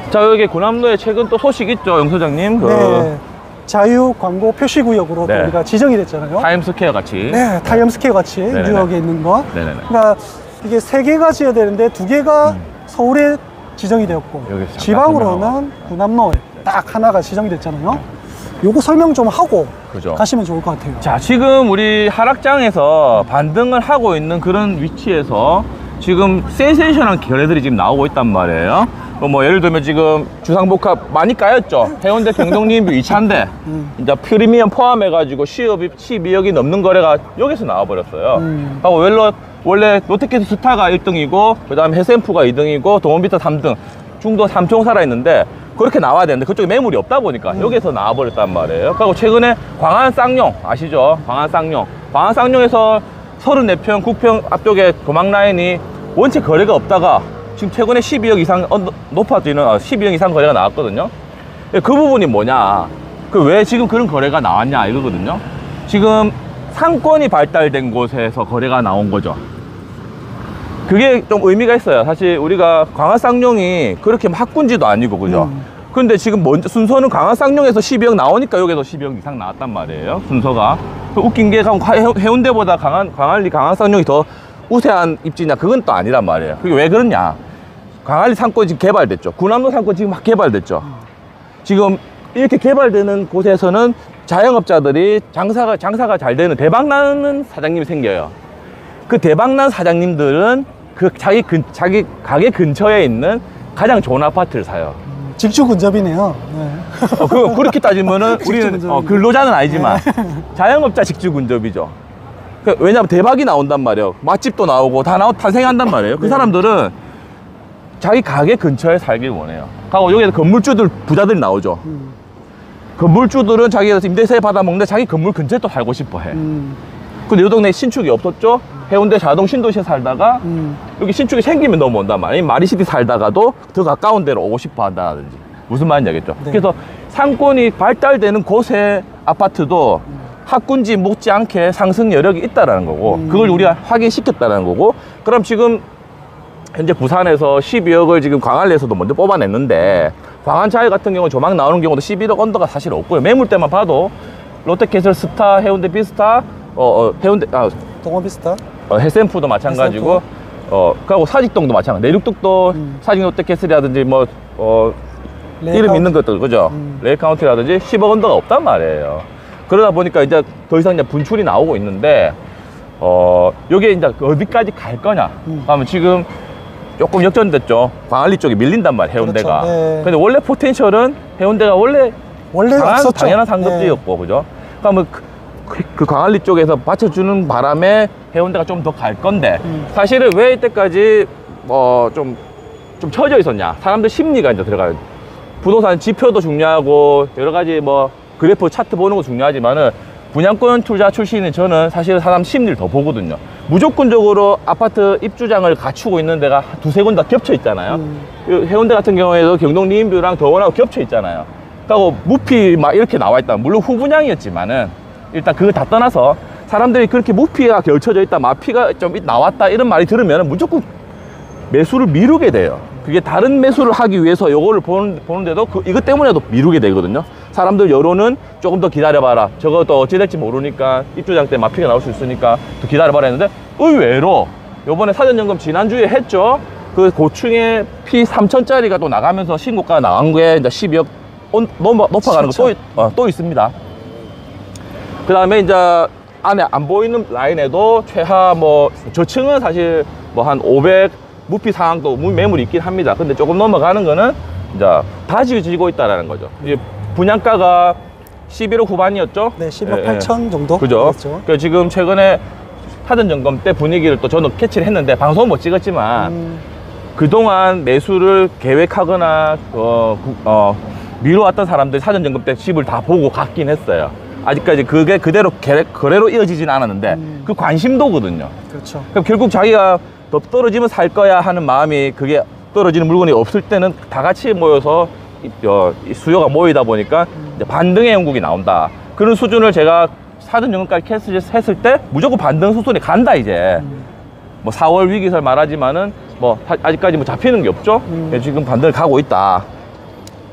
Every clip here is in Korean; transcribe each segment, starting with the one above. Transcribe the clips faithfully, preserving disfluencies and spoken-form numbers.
자, 여기 군함로에 최근 또 소식 있죠, 영 소장님? 그 네. 자유 광고 표시구역으로 네. 우리가 지정이 됐잖아요. 타임스퀘어 같이. 네, 타임스퀘어 같이 네네네. 뉴욕에 있는 거. 네네네. 그러니까 이게 세 개가 지어야 되는데 두 개가 음. 서울에 지정이 되었고 여기서 지방으로는 군함로에 딱 하나가 지정이 됐잖아요. 요거 설명 좀 하고 그죠. 가시면 좋을 것 같아요. 자, 지금 우리 하락장에서 반등을 하고 있는 그런 위치에서 지금 센세이션한 거래들이 지금 나오고 있단 말이에요. 뭐 예를 들면 지금 주상복합 많이 까였죠. 해운대 경동리인뷰 이 차인데 음. 이제 프리미엄 포함해가지고 십이억이 넘는 거래가 여기서 나와버렸어요. 음. 하고 원래, 원래 롯데캐슬 스타가 일 등이고 그 다음에 해센프가 이 등이고 동원비타 삼 등 중도 삼총 살아있는데 그렇게 나와야 되는데 그쪽에 매물이 없다 보니까 음. 여기서 나와버렸단 말이에요. 그리고 최근에 광안 쌍용 아시죠? 광안 쌍용 광안 쌍용에서 서른네 평, 구 평 앞쪽에 도망 라인이 원체 거래가 없다가 지금 최근에 십이억 이상 높아지는 십이억 이상 거래가 나왔거든요. 그 부분이 뭐냐, 그 왜 지금 그런 거래가 나왔냐 이거거든요. 지금 상권이 발달된 곳에서 거래가 나온 거죠. 그게 좀 의미가 있어요. 사실 우리가 광안 쌍용이 그렇게 학군지도 아니고 그죠. 음. 근데 지금 먼저 순서는 광안 쌍용에서 십이억 나오니까 여기서 십이억 이상 나왔단 말이에요, 순서가. 웃긴 게 해운대보다 광안, 광안리 광안 쌍용이 더 우세한 입지냐, 그건 또 아니란 말이에요. 그게 왜 그러냐, 광안리 상권이 지금 개발됐죠. 군함로 상권 지금 막 개발됐죠. 지금 이렇게 개발되는 곳에서는 자영업자들이 장사가 장사가 잘 되는 대박나는 사장님이 생겨요. 그 대박난 사장님들은 그 자기 근 자기 가게 근처에 있는 가장 좋은 아파트를 사요. 직주 근접이네요. 네. 어, 그, 그렇게 따지면은 우리는 어, 근로자는 아니지만 네. 자영업자 직주 근접이죠. 그, 왜냐면 대박이 나온단 말이에요. 맛집도 나오고 다 나오 탄생한단 말이에요. 그 네. 사람들은 자기 가게 근처에 살길 원해요. 하고 여기서 건물주들 부자들이 나오죠. 음. 건물주들은 자기가 임대세 받아먹는데 자기 건물 근처에 또 살고 싶어 해. 음. 근데 이 동네에 신축이 없었죠. 해운대 자동 신도시에 살다가 음. 여기 신축이 생기면 넘어온단 말이에요. 마리시티 살다가도 더 가까운 데로 오고 싶어 한다든지. 무슨 말인지 알겠죠? 네. 그래서 상권이 발달되는 곳의 아파트도 음. 학군지 못지않게 상승 여력이 있다라는 거고 음. 그걸 우리가 확인시켰다는 거고. 그럼 지금 현재 부산에서 십이억을 지금 광안리에서도 먼저 뽑아냈는데 광안차이 같은 경우는 조망 나오는 경우도 십일억 언더가 사실 없고요. 매물대만 봐도 롯데캐슬 스타, 해운대 비스타, 어, 어 해운대 아 동원비스타, 어, 해센푸도 마찬가지고, 해센푸. 어, 그리고 사직동도 마찬가지. 내륙동도 음. 사직 롯데캐슬이라든지 뭐, 어, 이름 있는 것들, 그죠? 음. 레이카운티라든지 십억 언더가 없단 말이에요. 그러다 보니까 이제 더 이상 이제 분출이 나오고 있는데, 어, 여기에 이제 어디까지 갈 거냐? 음. 하면 지금 조금 역전됐죠. 광안리 쪽에 밀린단 말이에요, 해운대가. 그렇죠. 네. 근데 원래 포텐셜은 해운대가 원래, 원래 당연, 없었죠. 당연한 상급지였고, 네. 그죠? 그러면 그, 그, 그 광안리 쪽에서 받쳐주는 바람에 해운대가 좀 더 갈 건데 음. 사실은 왜 이때까지 뭐 좀 좀 처져 있었냐, 사람들 심리가 이제 들어가요. 부동산 지표도 중요하고 여러 가지 뭐 그래프 차트 보는 거 중요하지만은 분양권 투자 출신인 저는 사실 사람 심리를 더 보거든요. 무조건적으로 아파트 입주장을 갖추고 있는 데가 두세 군데 겹쳐 있잖아요. 음. 해운대 같은 경우에도 경동 리인뷰랑 더원하고 겹쳐 있잖아요. 그리고 무피 막 이렇게 나와 있다. 물론 후분양이었지만은 일단 그거 다 떠나서 사람들이 그렇게 무피가 걸쳐져 있다, 마피가 좀 나왔다 이런 말이 들으면 무조건 매수를 미루게 돼요. 그게 다른 매수를 하기 위해서 요거를 보는, 보는데도 그, 이것 때문에도 미루게 되거든요. 사람들 여론은 조금 더 기다려봐라, 저거 또 어찌 될지 모르니까 입주장 때 마피가 나올 수 있으니까 더 기다려봐라 했는데 의외로 요번에 사전점검 지난주에 했죠. 그 고층에 피 삼천짜리가 또 나가면서 신고가가 나간 게 이제 십이억 넘어, 높아가는 거 또 어, 또 있습니다. 그 다음에 이제 안에 안 보이는 라인에도 최하 뭐 저층은 사실 뭐 한 오백 무피 상황도 매물이 있긴 합니다. 근데 조금 넘어가는 거는 이제 다 지어지고 있다라는 거죠. 이제 분양가가 십일억 후반이었죠? 네, 십일억 팔천 정도. 그죠? 그래서 지금 최근에 사전 점검 때 분위기를 또 저는 캐치를 했는데 방송은 못 찍었지만 음. 그동안 매수를 계획하거나 어, 어, 미뤄왔던 사람들이 사전 점검 때 집을 다 보고 갔긴 했어요. 아직까지 그게 그대로 거래로 이어지진 않았는데 음. 그 관심도거든요. 그렇죠. 그럼 결국 자기가 더 떨어지면 살 거야 하는 마음이, 그게 떨어지는 물건이 없을 때는 다 같이 모여서 어, 수요가 모이다 보니까 음. 이제 반등의 형국이 나온다. 그런 수준을 제가 사전 점검까지 캐스했을 때 무조건 반등 수순이 간다 이제. 음. 뭐 사월 위기설 말하지만은 뭐 아직까지 뭐 잡히는 게 없죠. 음. 지금 반등을 가고 있다.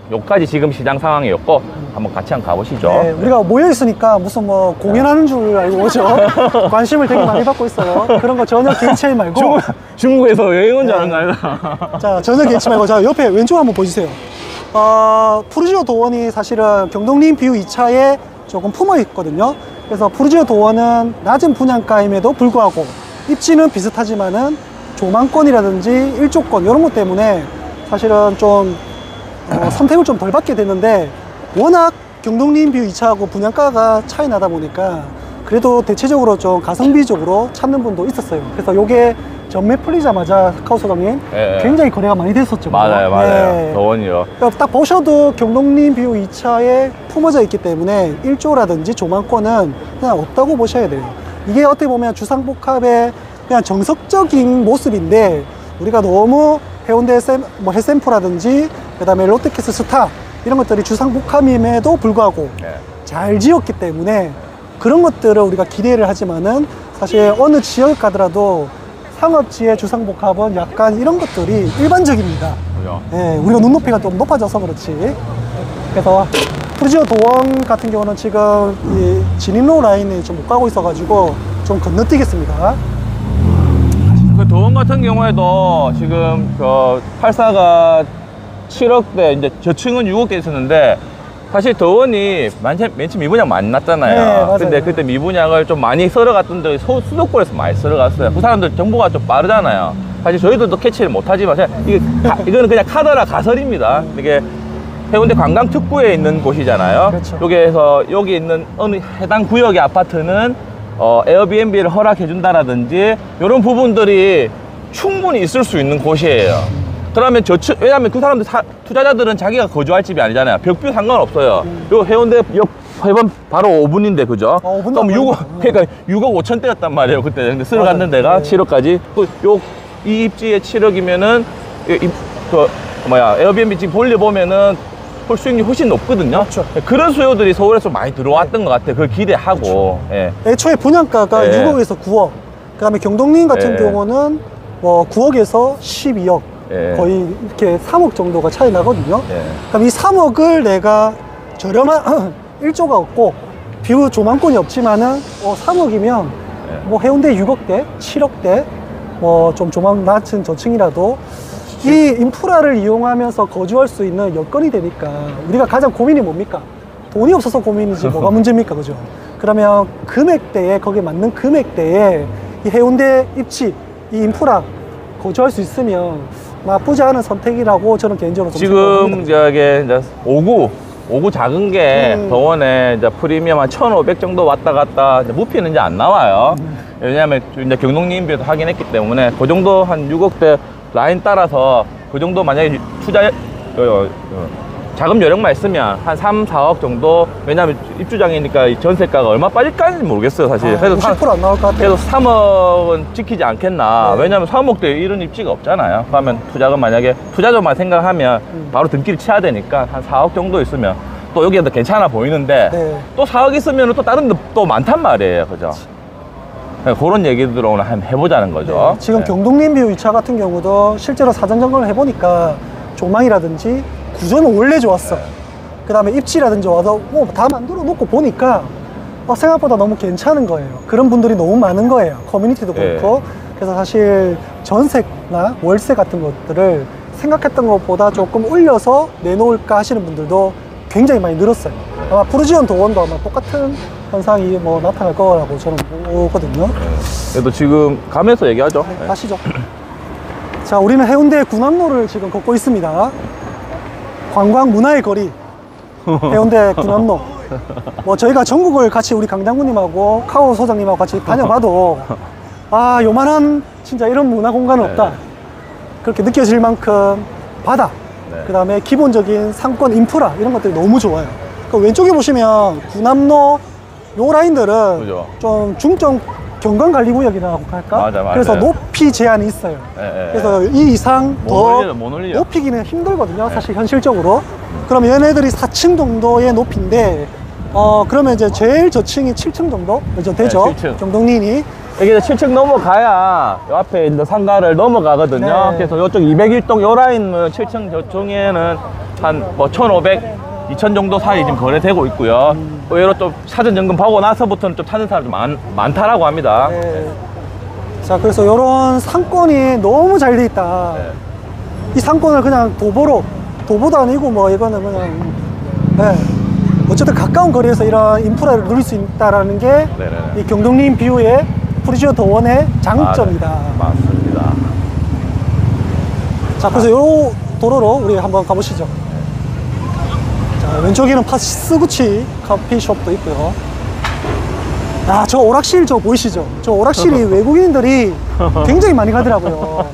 요까지 지금 시장 상황이었고 한번 같이 한번 가보시죠. 네, 우리가 모여 있으니까 무슨 뭐 공연하는 줄 알고 오죠. 관심을 되게 많이 받고 있어요. 그런 거 전혀 개의치 말고. 중국, 중국에서 여행 온 줄 아는 네. 거 아니야? 자, 전혀 개의치 말고. 자, 옆에 왼쪽 한번 보여주세요. 어, 푸르지오 도원이 사실은 경동림 뷰 이 차에 조금 품어 있거든요. 그래서 푸르지오 도원은 낮은 분양가임에도 불구하고 입지는 비슷하지만은 조망권이라든지 일조권 이런 것 때문에 사실은 좀 어, 선택을 좀 덜 받게 되는데, 워낙 경동림 뷰 이 차하고 분양가가 차이 나다 보니까 그래도 대체적으로 좀 가성비적으로 찾는 분도 있었어요. 그래서 요게 전매 풀리자마자 카카오 소장님 예, 예. 굉장히 거래가 많이 됐었죠. 맞아요, 맞아요. 네. 도원이요. 그러니까 딱 보셔도 경동림 뷰 이 차에 품어져 있기 때문에 일조라든지 조망권은 그냥 없다고 보셔야 돼요. 이게 어떻게 보면 주상복합의 그냥 정석적인 모습인데, 우리가 너무 해운대 샘, 뭐 해샘프라든지 그 다음에 롯데캐슬 스타 이런 것들이 주상복합임에도 불구하고 네. 잘 지었기 때문에 그런 것들을 우리가 기대를 하지만은, 사실 어느 지역 가더라도 상업지의 주상복합은 약간 이런 것들이 일반적입니다. 그죠? 예, 우리가 눈높이가 좀 높아져서 그렇지. 그래서 푸르지오 도원 같은 경우는 지금 이 진입로 라인에 좀 못 가고 있어가지고 좀 건너뛰겠습니다. 그 도원 같은 경우에도 지금 그 팔사가 칠억대, 이제 저층은 육억대 있었는데, 사실 도원이 맨 처음 맨 처음 미분양 많이 났잖아요. 네, 맞아요. 근데 그때 미분양을 좀 많이 썰어갔던데 서- 수도권에서 많이 썰어갔어요. 그 사람들 정보가 좀 빠르잖아요. 사실 저희들도 캐치를 못하지만 그냥 이게 가- 이거는 그냥 카더라 가설입니다. 이게 해운대 관광 특구에 있는 곳이잖아요. 그렇죠. 여기에서 여기 있는 어느 해당 구역의 아파트는 어, 에어비앤비를 허락해 준다라든지 이런 부분들이 충분히 있을 수 있는 곳이에요. 그러면 저층, 왜냐면 그 사람들 사, 투자자들은 자기가 거주할 집이 아니잖아요. 벽뷰 상관없어요. 음. 요 해운대 역 해변 바로 오 분인데 그죠? 어, 오 분도 그럼 안 육억, 걸리네. 그러니까 육억 오천대였단 말이에요 그때. 근데 쓸어갔는 맞아요. 데가 네. 칠억까지. 그 요 이 입지에 칠억이면은 이, 그 뭐야 에어비앤비 지금 돌려보면은 홀 수익률이 훨씬 높거든요. 그렇죠. 그런 수요들이 서울에서 많이 들어왔던 것 같아요. 그걸 기대하고. 예. 애초에 분양가가 네. 육억에서 구억, 그 다음에 경동림 같은 네. 경우는 뭐 구억에서 십이억, 예. 거의 이렇게 삼억 정도가 차이 나거든요. 예. 그럼 이 삼억을 내가 저렴한 일조가 없고 뷰 조망권이 없지만은 어, 삼억이면 예. 뭐 해운대 육억대, 칠억대, 뭐 좀 조망 낮은 저층이라도 이 인프라를 이용하면서 거주할 수 있는 여건이 되니까, 우리가 가장 고민이 뭡니까? 돈이 없어서 고민이지 뭐가 문제입니까? 그죠? 그러면 금액대에, 거기에 맞는 금액대에 이 해운대 입지, 이 인프라 거주할 수 있으면 나쁘지 않은 선택이라고 저는 개인적으로 좀 지금 생각합니다. 저게 이제 오구 오구 작은 게 음. 더원에 이제 프리미엄 한 천오백 정도 왔다 갔다, 이제 무피는 이제 안 나와요. 음. 왜냐하면 이제 경동림비도 확인했기 때문에 그 정도 한 육억대 라인 따라서 그 정도 만약에 투자 어, 어, 자금 여력만 있으면 한 삼, 사억 정도. 왜냐하면 입주장이니까 이 전세가가 얼마 빠질까는 모르겠어요 사실. 아, 그래서 오십 퍼센트 안 나올 것 같아요. 그래서 삼억은 지키지 않겠나. 네. 왜냐면 삼억대 이런 입지가 없잖아요. 그러면 투자금 만약에 투자금만 생각하면 음. 바로 등기를 쳐야 되니까 한 사억 정도 있으면 또 여기에도 괜찮아 보이는데, 네. 또 사억 있으면 또 다른 데 또 많단 말이에요. 그죠? 네, 그런 얘기들을 오늘 한번 해보자는 거죠. 네, 지금 네. 경동림뷰 이 차 같은 경우도 실제로 사전 점검을 해보니까 조망이라든지 구조는 원래 좋았어. 네. 그 다음에 입지라든지 와서 뭐 다 만들어 놓고 보니까 어, 생각보다 너무 괜찮은 거예요. 그런 분들이 너무 많은 거예요. 커뮤니티도 네. 그렇고. 그래서 사실 전세나 월세 같은 것들을 생각했던 것보다 조금 올려서 내놓을까 하시는 분들도 굉장히 많이 늘었어요. 아마 푸르지온 도원도 아마 똑같은 현상이 뭐 나타날 거라고 저는 보거든요. 그래도 지금 가면서 얘기하죠. 네, 네. 가시죠. 자, 우리는 해운대 군함로를 지금 걷고 있습니다. 관광 문화의 거리, 해운대 군함로. 뭐 저희가 전국을 같이 우리 강장군님하고 카오 소장님하고 같이 다녀봐도 아, 요만한 진짜 이런 문화 공간은 없다. 네. 그렇게 느껴질 만큼 바다, 네. 그 다음에 기본적인 상권 인프라 이런 것들이 너무 좋아요. 그 왼쪽에 보시면 군함로 요 라인들은 그죠. 좀 중점 경관관리구역이라고 할까? 맞아, 맞아. 그래서 높이 제한이 있어요. 예, 예, 그래서 이 이상 못 더 올려, 못 올려. 높이기는 힘들거든요. 네. 사실 현실적으로. 그럼 얘네들이 사 층 정도의 높이인데, 어 그러면 이제 제일 저층이 칠 층 정도 이제 되죠. 칠 층. 경동린이. 이게 칠 층 넘어가야 요 앞에 있는 상가를 넘어가거든요. 네. 그래서 이쪽 이백일 동 요 라인은 칠 층 저층에는 한 뭐 천오백, 이천 정도 사이 지금 거래되고 있고요. 음. 의외로 또 사전 점검 보고 나서부터는 좀 찾는 사람이 많, 많다라고 합니다. 네. 자, 그래서 이런 상권이 너무 잘 돼 있다. 네. 이 상권을 그냥 도보로, 도보도 아니고 뭐 이거는 그냥, 네. 어쨌든 가까운 거리에서 이런 인프라를 누릴 수 있다는 게 네네네. 이 경동림 뷰의 프루지오 더원의 장점이다. 아, 네. 맞습니다. 자, 그래서 요 도로로 우리 한번 가보시죠. 자, 왼쪽에는 파스구치 커피숍도 있고요. 아, 저 오락실 저 보이시죠? 저 오락실이 외국인들이 굉장히 많이 가더라고요.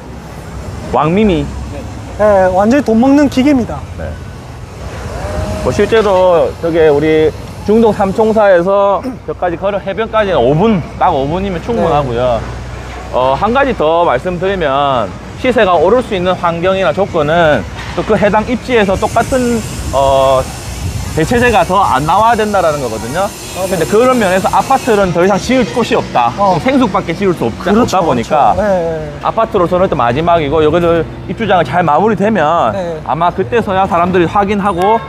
왕미미. 네, 완전히 돈 먹는 기계입니다. 네. 뭐 실제로 저게 우리 중동 삼총사에서 저까지 걸어 해변까지는 오 분, 딱 오 분이면 충분하고요. 어, 한 가지 더 말씀드리면 시세가 오를 수 있는 환경이나 조건은 또 그 해당 입지에서 똑같은 어, 대체재가 더 안 나와야 된다라는 거거든요. 아, 네. 근데 그런 면에서 아파트는 더 이상 지을 곳이 없다. 어. 생수밖에 지을 수 없다, 그렇죠, 없다 보니까 그렇죠. 네. 아파트로서는 또 마지막이고 여기를 입주장을 잘 마무리되면 네. 아마 그때서야 사람들이 확인하고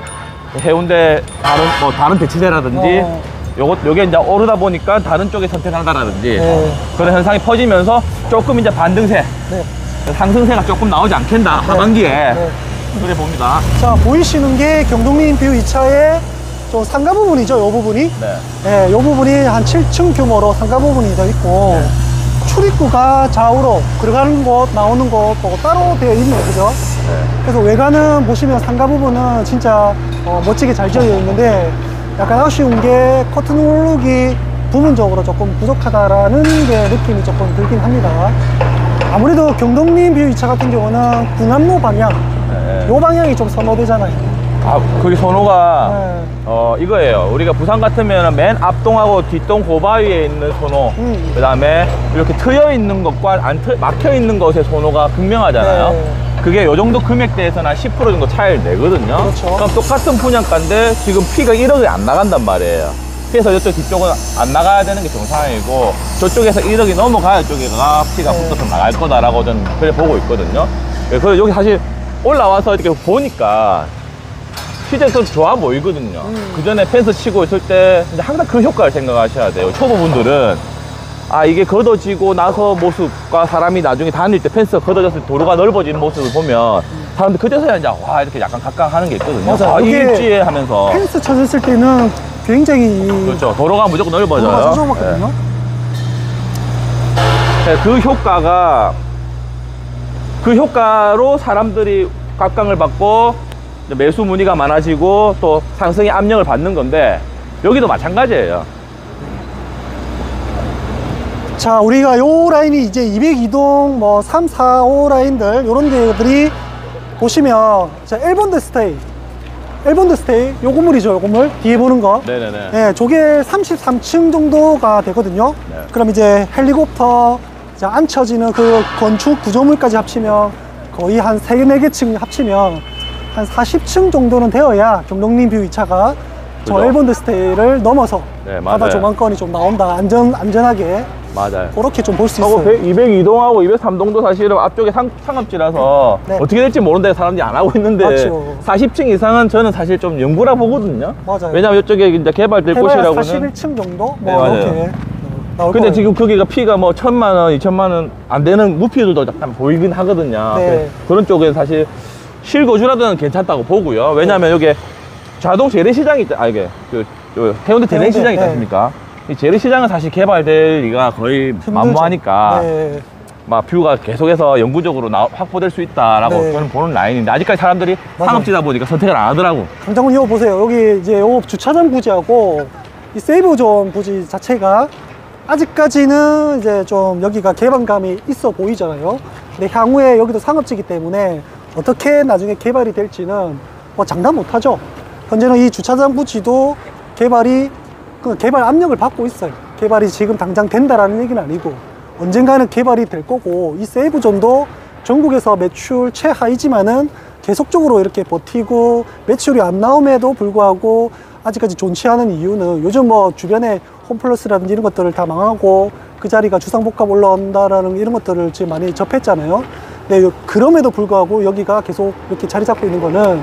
해운대 다른 뭐 다른 대체재라든지 어. 요것 요게 이제 오르다 보니까 다른 쪽에 선택한다라든지 네. 그런 현상이 퍼지면서 조금 이제 반등세, 네. 상승세가 조금 나오지 않겠나 하반기에 네. 그래 봅니다. 자, 보이시는 게 경동림 뷰 이 차의 좀 상가 부분이죠, 요 부분이. 네. 네, 요 부분이 한 칠 층 규모로 상가 부분이 되어 있고, 네. 출입구가 좌우로 들어가는 곳, 나오는 곳 또 따로 되어 있네요, 그죠? 네. 그래서 외관은 보시면 상가 부분은 진짜 어, 멋지게 잘 지어져 있는데, 약간 아쉬운 게 커튼 홀룩이 부분적으로 조금 부족하다라는 게 느낌이 조금 들긴 합니다. 아무래도 경동림 뷰 이 차 같은 경우는 궁합로 방향, 네. 요 방향이 좀 선호되잖아요. 아, 거기 선호가 네. 어 이거예요. 우리가 부산 같으면 맨 앞동하고 뒷동 고바위에 있는 선호, 음. 그 다음에 이렇게 트여 있는 것과 안 트, 막혀 있는 것의 선호가 극명하잖아요. 네. 그게 요 정도 금액대에서는 한 십 퍼센트 정도 차이를 내거든요. 그렇죠. 그럼 똑같은 분양가인데 지금 피가 일억이 안 나간단 말이에요. 그래서 이쪽 뒤쪽은 안 나가야 되는 게 정상이고 저쪽에서 일억이 넘어가야 이쪽에가 피가 네. 붙어서 나갈 거다라고 저는 그래 보고 있거든요. 그래서 여기 사실 올라와서 이렇게 보니까 실제로 좋아 보이거든요. 음. 그 전에 펜스 치고 있을 때 이제 항상 그 효과를 생각하셔야 돼요. 초보분들은 아 이게 걷어지고 나서 모습과 사람이 나중에 다닐 때 펜스가 걷어졌을 때 도로가 넓어지는 모습을 보면 사람들 그때서야 이제 와 이렇게 약간 각각하는 게 있거든요. 맞아요. 아, 이 이게 입지에 하면서 펜스 쳐졌을 때는 굉장히 그렇죠. 도로가 무조건 넓어져요. 도로가 좁아졌거든요. 네. 네, 그 효과가 그 효과로 사람들이 각광을 받고 매수 문의가 많아지고 또 상승의 압력을 받는 건데 여기도 마찬가지예요. 자, 우리가 요 라인이 이제 이백이 동, 뭐 삼, 사, 오 라인들 요런 데들이 보시면 자, 엘본드 스테이, 엘본드 스테이 요 건물이죠, 요 건물 뒤에 보는 거. 네네네. 네, 저게 삼십삼 층 정도가 되거든요. 네. 그럼 이제 헬리콥터 이제 앉혀지는 그 건축 구조물까지 합치면 거의 한 세 개, 네 개 층 합치면 한 사십 층 정도는 되어야 경동림 뷰 이 차가 저 그죠? 엘본드 스테이를 넘어서 네, 바다 맞아요. 조망권이 좀 나온다. 안전, 안전하게 맞아요. 그렇게 좀 볼 수 하고 있어요. 이백이 동하고 이백삼 동도 사실은 앞쪽에 상, 상업지라서 네. 어떻게 될지 모르는데 사람들이 안 하고 있는데 맞죠. 사십 층 이상은 저는 사실 좀 연구라 보거든요. 맞아요. 왜냐면 이쪽에 이제 개발될 해봐야 곳이라고는. 사십일 층 정도? 네, 뭐 맞아요. 이렇게 나올 근데 거예요. 지금 거기가 피가 뭐 천만 원, 이천만 원 안 되는 무피들도 약간 보이긴 하거든요. 네. 그런 쪽은 사실 실거주라든 괜찮다고 보고요. 왜냐하면 여기 자동 재래시장이 있다. 아 이게 그, 그 해운대 재래시장이 있지 네. 않습니까? 이 재래시장은 사실 개발될 리가 거의 힘들죠. 만무하니까 네. 막 뷰가 계속해서 영구적으로 나, 확보될 수 있다라고 네. 저는 보는 라인인데 아직까지 사람들이 맞아요. 상업지다 보니까 선택을 안 하더라고. 강장군 이거 보세요. 여기 이제 요 주차장 부지하고 이 세이브존 부지 자체가 아직까지는 이제 좀 여기가 개방감이 있어 보이잖아요. 근데 향후에 여기도 상업지이기 때문에 어떻게 나중에 개발이 될지는 뭐 장담 못 하죠. 현재는 이 주차장 부지도 개발이 그 개발 압력을 받고 있어요. 개발이 지금 당장 된다라는 얘기는 아니고 언젠가는 개발이 될 거고 이 세이브존도 전국에서 매출 최하이지만은 계속적으로 이렇게 버티고 매출이 안 나옴에도 불구하고 아직까지 존치 않은 이유는 요즘 뭐 주변에 홈플러스라든지 이런 것들을 다 망하고 그 자리가 주상복합 올라온다라는 이런 것들을 지금 많이 접했잖아요. 근데 그럼에도 불구하고 여기가 계속 이렇게 자리 잡고 있는 거는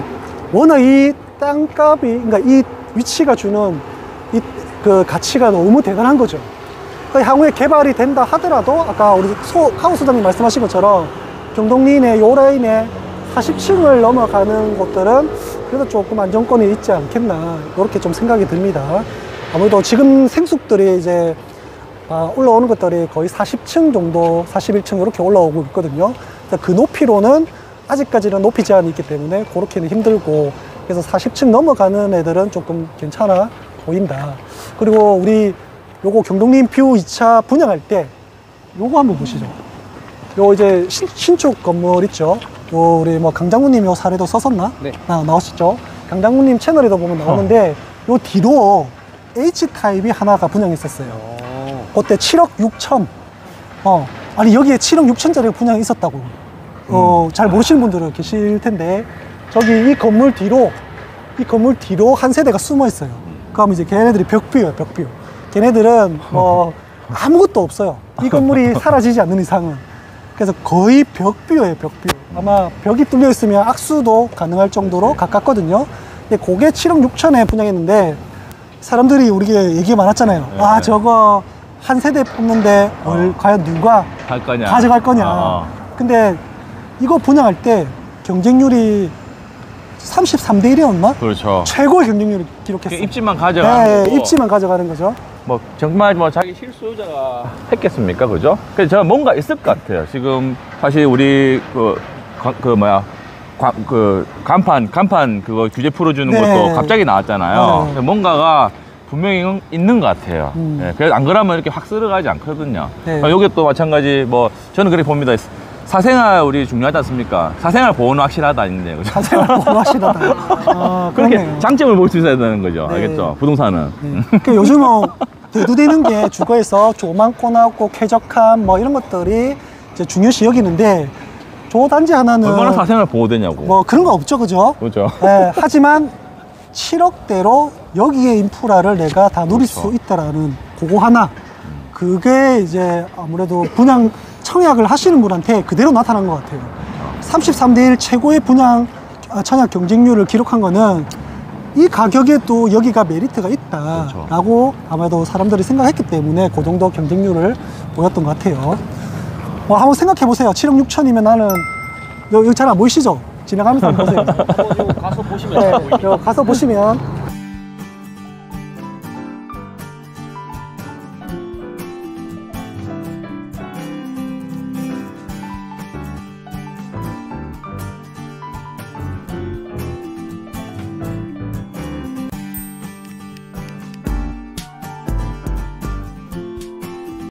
워낙 이 땅값이, 그러니까 이 위치가 주는 이 그 가치가 너무 대단한 거죠. 그 향후에 개발이 된다 하더라도 아까 우리 소, 카우 소장님 말씀하신 것처럼 경동리인의 요 라인에 사십 층을 넘어가는 곳들은 그래도 조금 안정권이 있지 않겠나 이렇게 좀 생각이 듭니다. 아무래도 지금 생숙들이 이제 아, 올라오는 것들이 거의 사십 층 정도, 사십일 층 이렇게 올라오고 있거든요. 그 높이로는 아직까지는 높이 제한이 있기 때문에 그렇게는 힘들고, 그래서 사십 층 넘어가는 애들은 조금 괜찮아 보인다. 그리고 우리 요거 경동림 뷰 이 차 분양할 때 요거 한번 보시죠. 요 이제 신, 신축 건물 있죠. 요 우리 뭐 강장군님 요 사례도 썼었나? 네. 아, 나오시죠. 강장군님 채널에도 보면 나오는데 어. 요 뒤로 H타입이 하나가 분양했었어요. 오. 그때 칠억 육천. 어, 아니 여기에 칠억 육천짜리 분양이 있었다고. 어, 잘 모르시는 분들은 계실 텐데 저기 이 건물 뒤로 이 건물 뒤로 한 세대가 숨어 있어요. 그럼 이제 걔네들이 벽뷰예요, 벽뷰. 걔네들은 뭐 아무것도 없어요. 이 건물이 사라지지 않는 이상은. 그래서 거의 벽뷰예요, 벽뷰. 아마 벽이 뚫려 있으면 악수도 가능할 정도로 가깝거든요. 근데 그게 칠억 육천에 분양했는데 사람들이 우리에게 얘기가 많았잖아요. 네. 아, 저거 한 세대 뽑는데 뭘 과연 누가 할 거냐? 가져갈 거냐. 어. 근데 이거 분양할 때 경쟁률이 삼십삼 대 일이었나? 그렇죠. 최고의 경쟁률을 기록했어요. 입지만 가져가는 네, 거고. 입지만 가져가는 거죠. 뭐 정말 뭐 자기 실수요자가 했겠습니까, 그죠? 그래서 저는 뭔가 있을 것 같아요. 지금 사실 우리 그, 가- 그 뭐야 관- 그 간판 간판 그거 규제 풀어주는 네. 것도 갑자기 나왔잖아요. 네. 그래서 뭔가가 분명히 있는 것 같아요. 음. 예, 그래서 안 그러면 이렇게 확 쓸어가지 않거든요. 네. 어, 요게 또 마찬가지 뭐 저는 그렇게 봅니다. 사생활 우리 중요하지 않습니까? 사생활 보호는 확실하다 아닌데, 그죠? 자세가 원하시다다. 아, 그렇게 그렇네요. 장점을 볼 수 있어야 되는 거죠. 네. 알겠죠? 부동산은. 네. 그 요즘은 대두되는 게 주거에서 조망권 하고 쾌적함 뭐 이런 것들이 이제 중요시 여기는데 조 단지 하나는 얼마나 사생활 보호되냐고. 뭐 그런 거 없죠, 그죠? 그렇죠. 네, 하지만 칠억대로 여기에 인프라를 내가 다 누릴 그렇죠. 수 있다라는 그거 하나, 그게 이제 아무래도 분양 청약을 하시는 분한테 그대로 나타난 것 같아요. 삼십삼 대 일 최고의 분양 아, 청약 경쟁률을 기록한 거는 이 가격에 또 여기가 메리트가 있다라고 아마도 사람들이 생각했기 때문에 그 정도 경쟁률을 보였던 것 같아요. 뭐 한번 생각해 보세요. 칠억 육천이면 나는 여기 잘 안 보이시죠? 지나가면서 한번 보세요. 한번 가서 보시면 네, 잘 보이죠. 저 가서 보시면